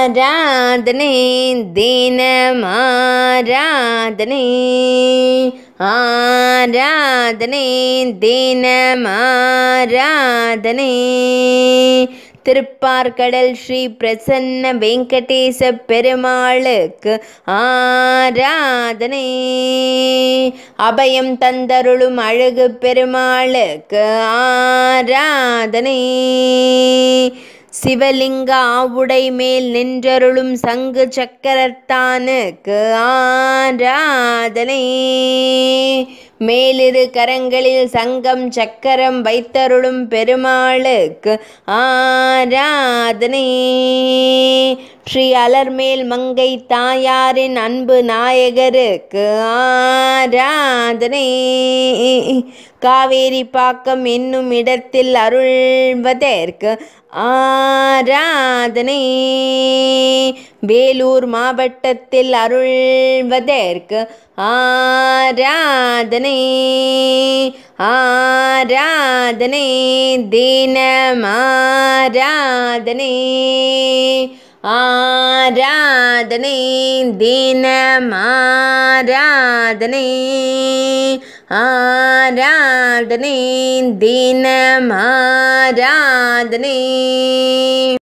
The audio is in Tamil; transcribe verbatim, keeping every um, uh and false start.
ஆராதனை தினம் ஆராதனை ஆராதனை தினம் ஆராதனை திருப்பார்கடல் ஸ்ரீ பிரசன்ன வெங்கடேச பெருமாளுக்கு ஆராதனை. அபயம் தந்தருளும் அழகு பெருமாளுக்கு ஆராதனை. சிவலிங்க ஆவுடை மேல் நின்றருளும் சங்கு சக்கரத்தானுக்கு ஆராதனை. மேலிரு கரங்களில் சங்கம் சக்கரம் வைத்தருளும் பெருமாளுக்கு ஆராதனை. ஸ்ரீ அலர்மேல் மங்கை தாயாரின் அன்பு நாயகருக்கு ஆராதனை. காவேரி பாக்கம் என்னும் இடத்தில் அருள்வதற்கு ஆராதனை. வேலூர் மாவட்டத்தில் அருள்வதற்கு ஆராதனை. ஆராதனை தினம் ஆராதனை. ஆராதனை தினம் ஆராதனை. ஆராதனை தினம் ஆராதனை.